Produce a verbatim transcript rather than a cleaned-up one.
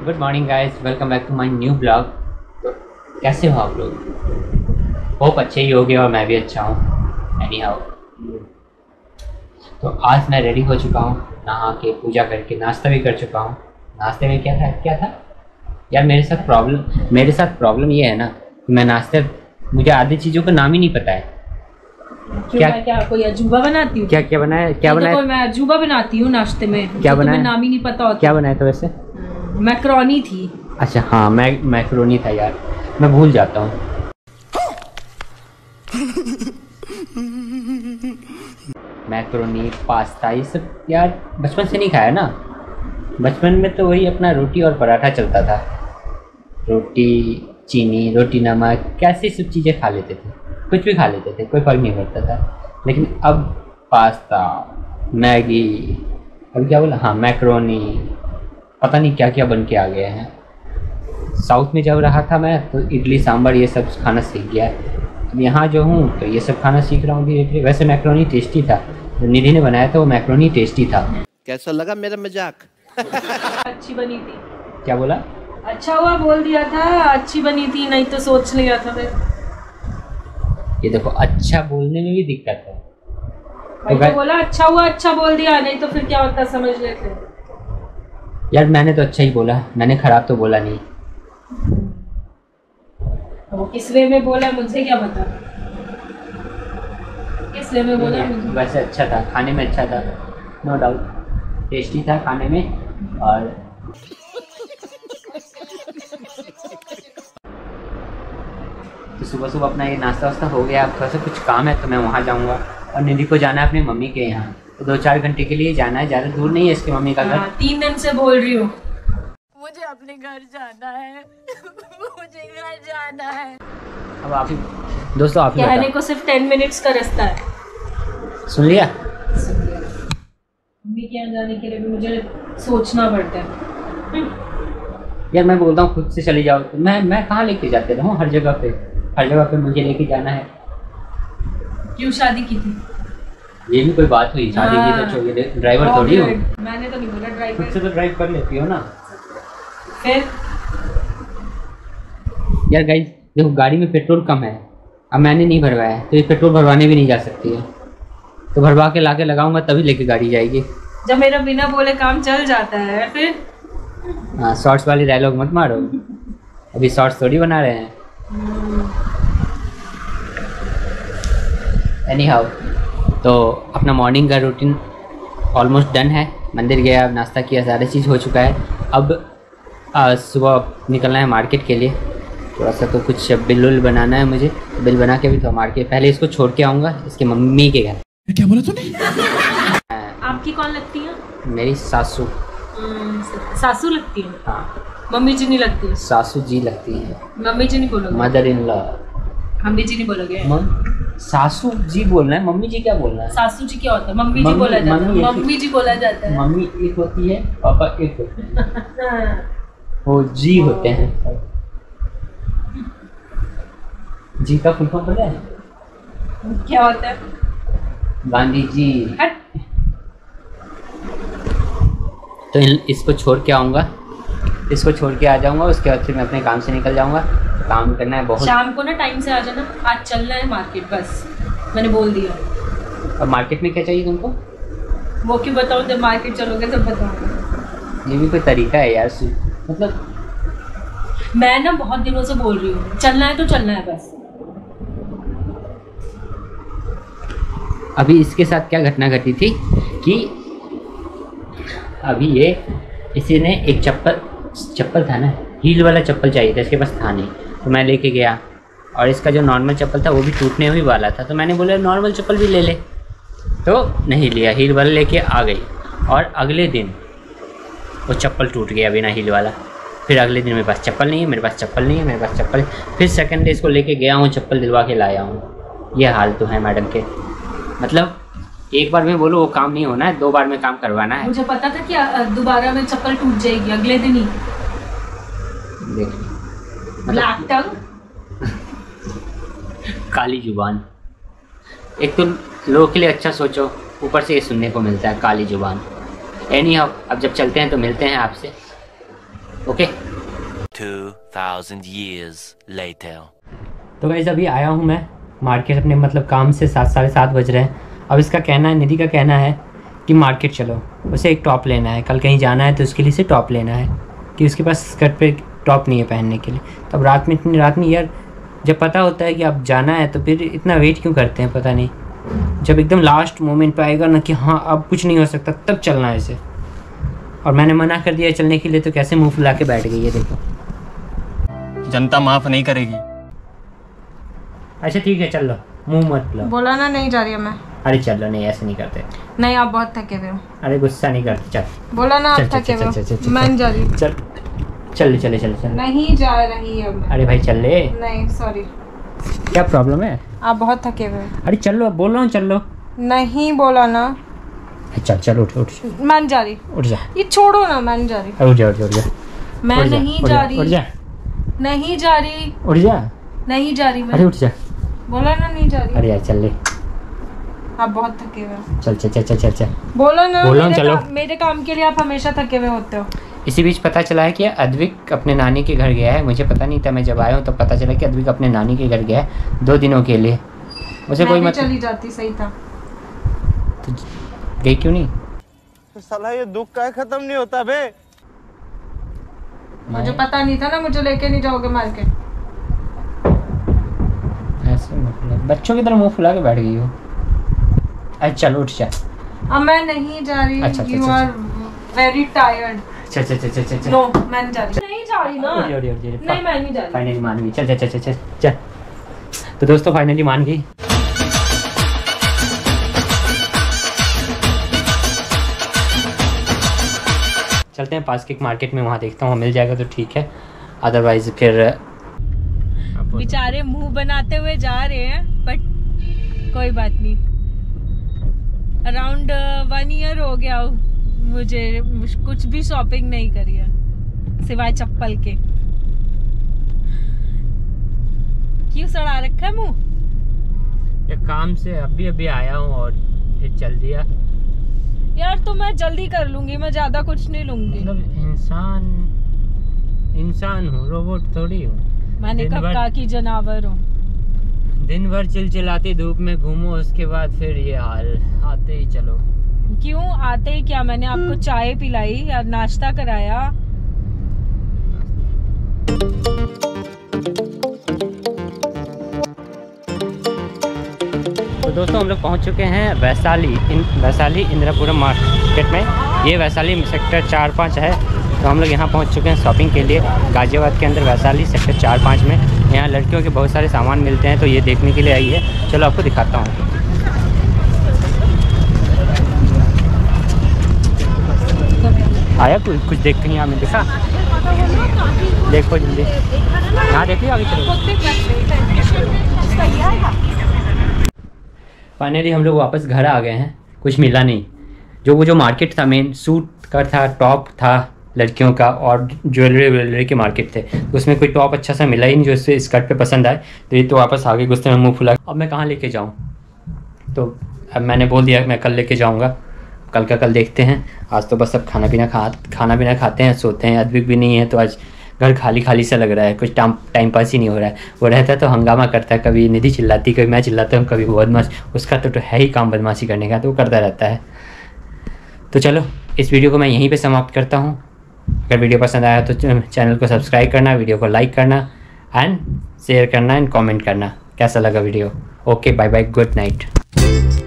Good morning guys, welcome back to my new blog. तो कैसे हो आप लोग? होप अच्छे ही होगे और मैं भी अच्छा हूँ। एनी हाउ, तो आज मैं रेडी हो चुका हूँ, नहा के पूजा करके नाश्ता भी कर चुका हूँ। नाश्ते में क्या था क्या था यार, मेरे साथ प्रॉब्लम मेरे साथ प्रॉब्लम ये है ना कि मैं नाश्ते मुझे आधी चीज़ों का नाम ही नहीं पता है। क्या क्या कोई अजूबा बनाती हूँ? क्या क्या बनाया क्या बनाया? तो मैं अजूबा बनाती हूँ नाश्ते में। क्या बनाया? नाम ही नहीं पता होता। क्या बनाया था वैसे? मैक्रोनी थी। अच्छा हाँ, मैं मैक्रोनी था यार, मैं भूल जाता हूँ। मैक्रोनी, पास्ता, ये सब यार बचपन से नहीं खाया ना। बचपन में तो वही अपना रोटी और पराठा चलता था। रोटी चीनी, रोटी नमक, कैसी सब चीज़ें खा लेते थे, कुछ भी खा लेते थे, कोई फर्क नहीं पड़ता था। लेकिन अब पास्ता, मैगी, अब क्या बोला, हाँ मैक्रोनी, पता नहीं क्या क्या बन के आ गए हैं। साउथ में जब रहा था मैं तो इडली सांभर ये सब खाना सीख गया। अब यहाँ जो हूँ तो ये सब खाना सीख रहा हूँ धीरे धीरे। वैसे मैक्रोनी टेस्टी था, जो निधि ने बनाया था वो मैक्रोनी टेस्टी था। कैसा लगा मेरा मजाक? अच्छी बनी थी। क्या बोला? अच्छा हुआ बोल दिया था, अच्छी बनी थी, नहीं तो सोच लिया था फिर। ये देखो, अच्छा बोलने में भी दिक्कत है। तो, तो बोला अच्छा हुआ, अच्छा बोल दिया, नहीं तो फिर क्या होता समझ लेते। यार मैंने तो अच्छा ही बोला, मैंने खराब तो बोला नहीं। वो किस वे में बोला मुझे क्या पता, किस वे में बोला मुझे। वैसे अच्छा था, खाने में अच्छा था, नो डाउट, टेस्टी था खाने में। और तो सुबह सुबह अपना ये नाश्ता वास्ता हो गया। अब थोड़ा सा कुछ काम है तो मैं वहाँ जाऊँगा, और निधि को जाना है अपनी मम्मी के यहाँ, तो दो चार घंटे के लिए जाना है, ज़्यादा दूर नहीं है इसकी मम्मी का घर। तीन दिन से बोल रही हूँ मुझे अपने घर जाना है, मुझे घर जाना है। अब आप ही दोस्तों, आप ही कहने को सिर्फ टेन मिनट्स का रास्ता है। सुन लिया? मम्मी के यहाँ जाने के लिए भी मुझे सोचना पड़ता है यार। मैं बोलता हूँ खुद से चली जाओ, तो मैं मैं कहाँ लेके जाते रहूँ? हर जगह पे हर जगह पे मुझे लेके जाना है। क्यों शादी की थी? ये भी कोई बात हुई? शादी की तो छोड़िए, ड्राइवर थोड़ी हो। मैंने तो नहीं बोला ड्राइवर। खुद से तो ड्राइव कर लेती हो ना। फिर यार गाइस देखो, गाड़ी में पेट्रोल कम है, अब मैंने नहीं भरवाया है तो ये पेट्रोल भरवाने भी नहीं जा सकती है, तो भरवा के लाके लगाऊंगा तभी लेके गाड़ी जाएगी। जब मेरा बिना बोले काम चल जाता है फिर। हाँ, शॉर्ट्स वाली डायलॉग मत मारो, अभी शॉर्ट्स थोड़ी बना रहे हैं। एनी हाउ, तो अपना मॉर्निंग का रूटीन ऑलमोस्ट डन है। मंदिर गया, नाश्ता किया, सारी चीज़ हो चुका है। अब आज सुबह निकलना है मार्केट के लिए, थोड़ा सा तो कुछ बिल उल बनाना है मुझे। बिल बना के भी तो मार्केट, पहले इसको छोड़ के आऊँगा इसके मम्मी के घर। क्या बोला तूने? आपकी कौन लगती है? मेरी सासू। सासू लगती है? हाँ। मम्मी जी नहीं लगती है? सासू जी लगती हैं। मम्मी जी नहीं बोलोगे? Mother in law. Mummy ji नहीं बोलोगे? सासू जी बोलना है, मम्मी जी क्या बोलना है? सासू जी क्या होता है? मम्मी जी बोला जाता है। मम्मी जी बोला जाता है। मम्मी एक होती है, पापा एक होते हैं, वो जी होते हैं। जी का फुल फॉर्म पता है? क्या होता है? गांधी जी। तो इसको छोड़ के आऊँगा, इसको छोड़ के आ जाऊँगा, उसके बाद फिर मैं अपने काम से निकल जाऊँगा। काम करना है बहुत। शाम को ना टाइम से आ जाना, आज चलना है मार्केट, बस मैंने बोल दिया। अब मार्केट में क्या चाहिए तुमको? वो क्यों बताऊँ, जब मार्केट चलोगे तब बताऊँगा। ये भी कोई तरीका है यार, मतलब मैं ना बहुत दिनों से बोल रही हूँ चलना है तो चलना है बस। अभी इसके साथ क्या घटना घटी थी कि अभी ये इसी ने एक चप्पल चप्पल था ना, हील वाला चप्पल चाहिए था, इसके पास था नहीं, तो मैं लेके गया, और इसका जो नॉर्मल चप्पल था वो भी टूटने ही वाला था, तो मैंने बोला नॉर्मल चप्पल भी ले ले, तो नहीं लिया, हील वाला लेके आ गई। और अगले दिन वो चप्पल टूट गया बिना हील वाला। फिर अगले दिन मेरे पास चप्पल नहीं है, मेरे पास चप्पल नहीं है, मेरे पास चप्पल। फिर सेकंड डे इसको लेके गया हूँ, चप्पल दिलवा के लाया हूँ। ये हाल तो है मैडम के, मतलब एक बार में बोलो वो काम नहीं होना है, दो बार में काम करवाना है। मुझे पता था कि दोबारा में चप्पल टूट जाएगी अगले दिन ही। देख ब्लैक टंग, काली जुबान। एक तो लोगों के लिए अच्छा सोचो, ऊपर से ये सुनने को मिलता है काली जुबान। एनी हाउ, अब जब चलते हैं तो मिलते हैं आपसे, okay. two thousand years later. तो गाइस अभी आया हूँ मैं मार्केट अपने मतलब काम से, सात साढ़े सात बज रहे हैं। अब इसका कहना है, निधि का कहना है कि मार्केट चलो, उसे एक टॉप लेना है, कल कहीं जाना है तो उसके लिए से टॉप लेना है कि उसके पास स्कर्ट पे टॉप नहीं है पहनने के लिए। तब रात में, इतनी रात में यार, जब पता होता है कि अब जाना है तो फिर इतना वेट क्यों करते हैं पता नहीं। जब एकदम लास्ट मोमेंट पे आएगा ना कि हाँ अब कुछ नहीं हो सकता, तब चलना है इसे। और मैंने मना कर दिया चलने के लिए तो कैसे मुंह फुला के बैठ गई है, देखो। जनता माफ नहीं करेगी। अच्छा ठीक है चल लो, मुंह मत लो। बोला ना नहीं जा रही है मैं। अरे चलो, नहीं ऐसे नहीं करते। नहीं आप बहुत थके हुए हो। अरे गुस्सा नहीं करते, चल। बोला ना चल, आप चल, थके चल, हुए चल, चल, हो। चल, मैं नहीं जा रही। चल चल चले चले चल। नहीं जा रही है मैं। अरे भाई चल ले। नहीं सॉरी। क्या प्रॉब्लम है? आप बहुत थके हुए हो। अरे चल लो, बोल रहा हूँ चल लो। नहीं बोला ना। चल चल उठ उठ मैं नहीं जा रही। उठ जा। ये छोड़ो ना, मैं नहीं जा रही। अरे उठ जा उठ जा उठ जा। मैं उठ जा, नहीं उठ जा उठ रही। जा नहीं जा रही। उठ जा। नहीं जा रही अरे मैं। उठ जा। बोला ना नहीं जा रही। अरे यार चल ले। आप बहुत थके हुए हो। चल चल चल चल चल चल। बोला ना बोला मेरे, चलो। का, मेरे काम के लिए आप हमेशा थके हुए होते हो। इसी बीच पता चला है कि अद्विक अपने नानी के घर गया है। मुझे पता नहीं था, मैं जब आया हूँ तो पता चला कि अद्विक अपने नानी के घर गया है दो दिनों के लिए। मुझे कोई मैं भी मतलब चली जाती, सही था। तो गई क्यों नहीं? साला ये दुख का खत्म नहीं होता बे। मुझे पता नहीं था ना, मुझे लेके नहीं जाओगे मार्केट। ऐसे मतलब बच्चों की तरह मुंह फुला के बैठ गई हो। अच्छा चल उठ जा। अब मैं नहीं जा रही। अच्छा, अच्छा, यू अच्छा, आर वेरी टायर्ड। चल चल चल चल चल चल। नो मैं नहीं जा रही। नहीं जा रही ना। उठ जा, उठ जा, उठ जा। नहीं मैं नहीं जा रही। फाइनली मान गई। चल चल चल चल चल चल। तो दोस्तों फाइनली मान गई। चलते हैं पास के मार्केट में, वहाँ देखता हूँ मिल जाएगा तो ठीक है, अदरवाइज फिर बेचारे मुंह बनाते हुए जा रहे हैं, बट कोई बात नहीं। अराउंड वन ईयर हो गया मुझे कुछ भी शॉपिंग नहीं करी है सिवाय चप्पल के। क्यों सड़ा रखा है मुंह? एक काम से अभी अभी आया हूँ और फिर चल दिया। यार तो मैं जल्दी कर लूंगी, मैं ज्यादा कुछ नहीं लूंगी। मतलब इंसान इंसान हूँ, रोबोट थोड़ी हूँ। मैंने दिन कब भर- कहा कि जानवर हूँ? दिन भर चिलचिलाती धूप में घूमो, उसके बाद फिर ये हाल, आते ही चलो। क्यों आते ही क्या? मैंने आपको चाय पिलाई या नाश्ता कराया? तो दोस्तों हम लोग पहुंच चुके हैं वैशाली इन वैशाली इंदिरापुरम मार्केट में। ये वैशाली सेक्टर चार पाँच है। तो हम लोग यहाँ पहुंच चुके हैं शॉपिंग के लिए, गाजियाबाद के अंदर वैशाली सेक्टर चार पाँच में। यहाँ लड़कियों के बहुत सारे सामान मिलते हैं, तो ये देखने के लिए आई है। चलो आपको दिखाता हूँ। आया कुछ कुछ देख कहीं आपने देखा? देखो जल्दी, यहाँ देखिए आगे चलो। फाइनली हम लोग वापस घर आ गए हैं। कुछ मिला नहीं। जो वो जो मार्केट था मेन सूट का था, टॉप था लड़कियों का, और ज्वेलरी व्वेलरी के मार्केट थे, तो उसमें कोई टॉप अच्छा सा मिला ही नहीं जो इससे स्कर्ट पे पसंद आए। तो ये तो वापस आ गए, गुस्से में मुँह फुला। अब मैं कहाँ लेके जाऊँ? तो अब मैंने बोल दिया मैं कल लेके जाऊँगा, कल का कल देखते हैं। आज तो बस सब खाना पीना खा खाना पीना खाते हैं, सोते हैं। अद्विक भी नहीं है तो आज घर खाली खाली सा लग रहा है, कुछ टाइम टाइम पास ही नहीं हो रहा है। वो रहता है तो हंगामा करता है, कभी निधि चिल्लाती, कभी मैं चिल्लाता हूँ, कभी वो बदमाश। उसका तो, तो है ही काम बदमाशी करने का, तो वो करता रहता है। तो चलो इस वीडियो को मैं यहीं पे समाप्त करता हूँ। अगर वीडियो पसंद आया तो चैनल को सब्सक्राइब करना, वीडियो को लाइक करना एंड शेयर करना एंड कमेंट करना कैसा लगा video. Okay bye bye, good night.